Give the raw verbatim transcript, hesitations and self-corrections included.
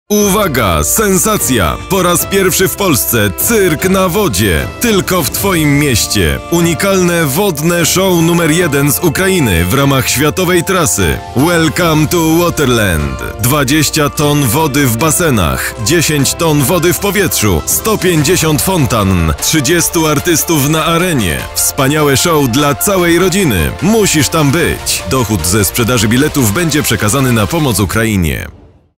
Uwaga, sensacja! Po raz pierwszy w Polsce cyrk na wodzie. Tylko w Twoim mieście. Unikalne wodne show numer jeden z Ukrainy w ramach światowej trasy. Welcome to Waterland. dwadzieścia ton wody w basenach, dziesięć ton wody w powietrzu, sto pięćdziesiąt fontan, trzydziestu artystów na arenie. Wspaniałe show dla całej rodziny. Musisz tam być. Dochód ze sprzedaży biletów będzie przekazany na pomoc Ukrainie.